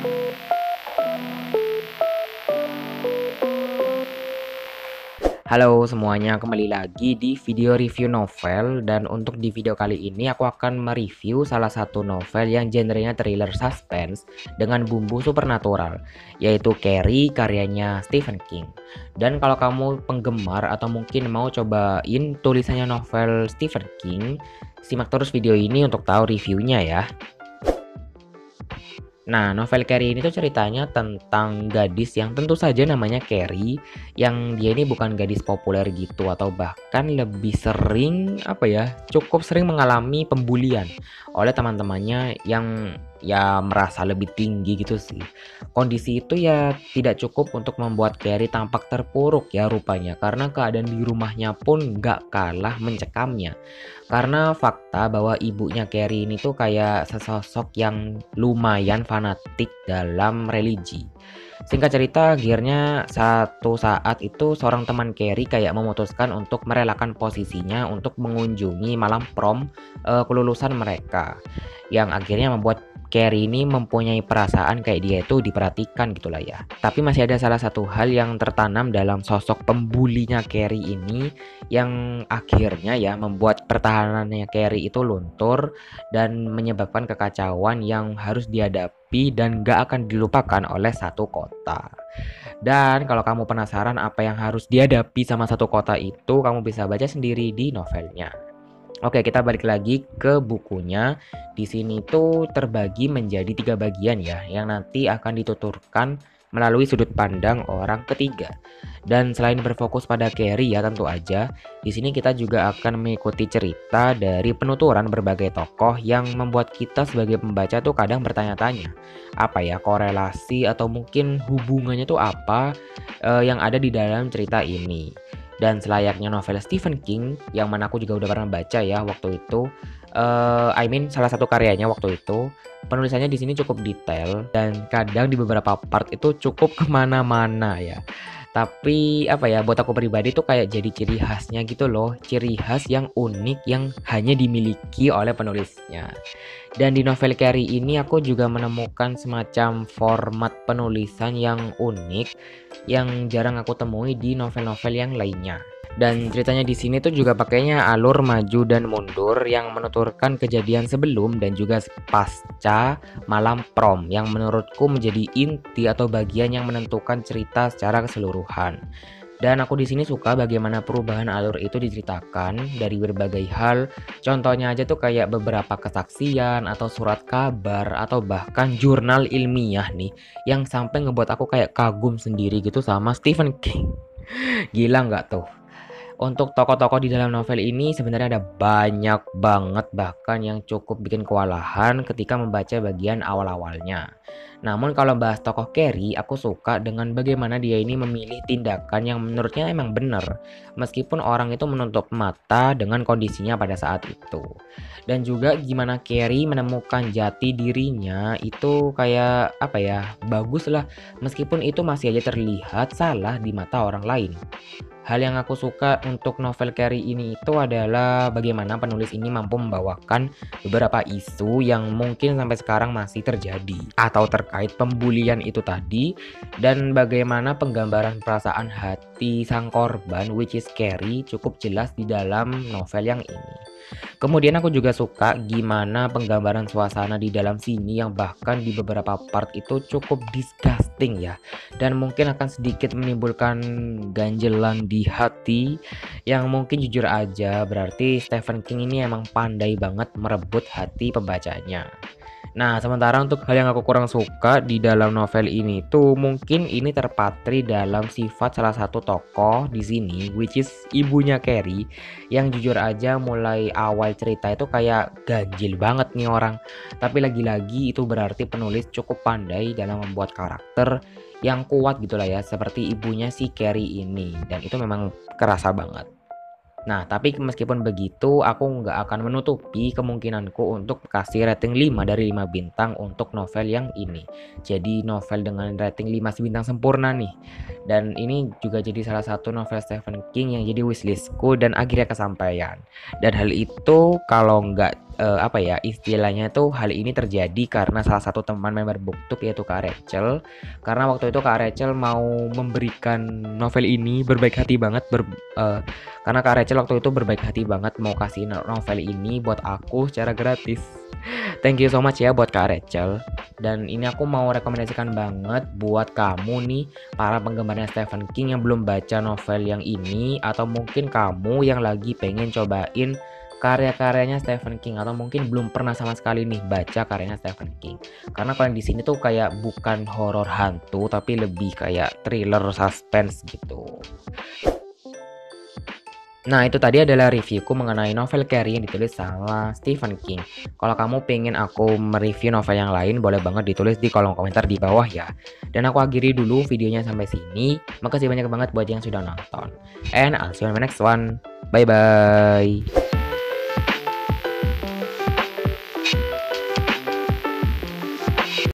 Halo semuanya, kembali lagi di video review novel. Dan untuk di video kali ini aku akan mereview salah satu novel yang genrenya thriller suspense dengan bumbu supernatural, yaitu Carrie karyanya Stephen King. Dan kalau kamu penggemar atau mungkin mau cobain tulisannya novel Stephen King, simak terus video ini untuk tahu reviewnya ya. Nah, novel Carrie ini tuh ceritanya tentang gadis yang tentu saja namanya Carrie, yang dia ini bukan gadis populer gitu atau bahkan lebih sering cukup sering mengalami pembulian oleh teman-temannya yang ya merasa lebih tinggi gitu sih. Kondisi itu ya tidak cukup untuk membuat Carrie tampak terpuruk ya rupanya, karena keadaan di rumahnya pun nggak kalah mencekamnya. Karena fakta bahwa ibunya Carrie ini tuh kayak sesosok yang lumayan fanatik dalam religi. Singkat cerita, akhirnya satu saat itu seorang teman Carrie kayak memutuskan untuk merelakan posisinya untuk mengunjungi malam prom kelulusan mereka. Yang akhirnya membuat Carrie ini mempunyai perasaan kayak dia itu diperhatikan gitulah ya. Tapi masih ada salah satu hal yang tertanam dalam sosok pembulinya Carrie ini yang akhirnya ya membuat pertahanannya Carrie itu luntur dan menyebabkan kekacauan yang harus dihadapi dan gak akan dilupakan oleh satu kota. Dan kalau kamu penasaran apa yang harus dihadapi sama satu kota itu, kamu bisa baca sendiri di novelnya. Oke, kita balik lagi ke bukunya. Di sini tuh terbagi menjadi 3 bagian ya, yang nanti akan dituturkan melalui sudut pandang orang ketiga. Dan selain berfokus pada Carrie ya tentu aja, di sini kita juga akan mengikuti cerita dari penuturan berbagai tokoh yang membuat kita sebagai pembaca tuh kadang bertanya-tanya, apa ya korelasi atau mungkin hubungannya tuh apa yang ada di dalam cerita ini. Dan selayaknya novel Stephen King yang mana aku juga udah pernah baca ya waktu itu, salah satu karyanya waktu itu, penulisannya di sini cukup detail dan kadang di beberapa part itu cukup kemana-mana ya. Tapi buat aku pribadi tuh kayak jadi ciri khasnya gitu loh, ciri khas yang unik yang hanya dimiliki oleh penulisnya. Dan di novel Carrie ini aku juga menemukan semacam format penulisan yang unik yang jarang aku temui di novel-novel yang lainnya. Dan ceritanya di sini tuh juga pakainya alur maju dan mundur yang menuturkan kejadian sebelum dan juga pasca malam prom yang menurutku menjadi inti atau bagian yang menentukan cerita secara keseluruhan. Dan aku di sini suka bagaimana perubahan alur itu diceritakan dari berbagai hal. Contohnya aja tuh kayak beberapa kesaksian atau surat kabar atau bahkan jurnal ilmiah nih yang sampai ngebuat aku kayak kagum sendiri gitu sama Stephen King. Gila nggak tuh? Untuk tokoh-tokoh di dalam novel ini sebenarnya ada banyak banget bahkan yang cukup bikin kewalahan ketika membaca bagian awal-awalnya. Namun kalau bahas tokoh Carrie, aku suka dengan bagaimana dia ini memilih tindakan yang menurutnya emang benar, meskipun orang itu menutup mata dengan kondisinya pada saat itu. Dan juga gimana Carrie menemukan jati dirinya itu kayak bagus lah, meskipun itu masih aja terlihat salah di mata orang lain. Hal yang aku suka untuk novel Carrie ini itu adalah bagaimana penulis ini mampu membawakan beberapa isu yang mungkin sampai sekarang masih terjadi atau terkait pembulian itu tadi, dan bagaimana penggambaran perasaan hati sang korban which is Carrie cukup jelas di dalam novel yang ini. Kemudian aku juga suka gimana penggambaran suasana di dalam sini yang bahkan di beberapa part itu cukup disgusting ya. Dan mungkin akan sedikit menimbulkan ganjelan di hati yang mungkin jujur aja berarti Stephen King ini emang pandai banget merebut hati pembacanya. Nah, sementara untuk hal yang aku kurang suka di dalam novel ini tuh mungkin ini terpatri dalam sifat salah satu tokoh di sini which is ibunya Carrie yang jujur aja mulai awal cerita itu kayak ganjil banget nih orang. Tapi lagi-lagi itu berarti penulis cukup pandai dalam membuat karakter yang kuat gitulah ya seperti ibunya si Carrie ini dan itu memang kerasa banget. Nah, tapi meskipun begitu, aku nggak akan menutupi kemungkinanku untuk kasih rating 5 dari 5 bintang untuk novel yang ini. Jadi novel dengan rating 5 bintang sempurna nih. Dan ini juga jadi salah satu novel Stephen King yang jadi wishlistku dan akhirnya kesampaian. Dan hal itu kalau nggak apa ya istilahnya tuh hal ini terjadi karena salah satu teman member BookTube yaitu Kak Rachel. Karena waktu itu Kak Rachel mau memberikan novel ini berbaik hati banget karena Kak Rachel waktu itu berbaik hati banget mau kasih novel ini buat aku secara gratis. Thank you so much ya buat Kak Rachel. Dan ini aku mau rekomendasikan banget buat kamu nih, para penggemarnya Stephen King yang belum baca novel yang ini, atau mungkin kamu yang lagi pengen cobain karya-karyanya Stephen King, atau mungkin belum pernah sama sekali nih baca karyanya Stephen King. Karena kalau yang di sini tuh kayak bukan horor hantu, tapi lebih kayak thriller suspense gitu. Nah, itu tadi adalah reviewku mengenai novel Carrie yang ditulis sama Stephen King. Kalau kamu pengen aku mereview novel yang lain, boleh banget ditulis di kolom komentar di bawah ya. Dan aku akhiri dulu videonya sampai sini. Makasih banyak banget buat yang sudah nonton. And I'll see you on the next one. Bye-bye.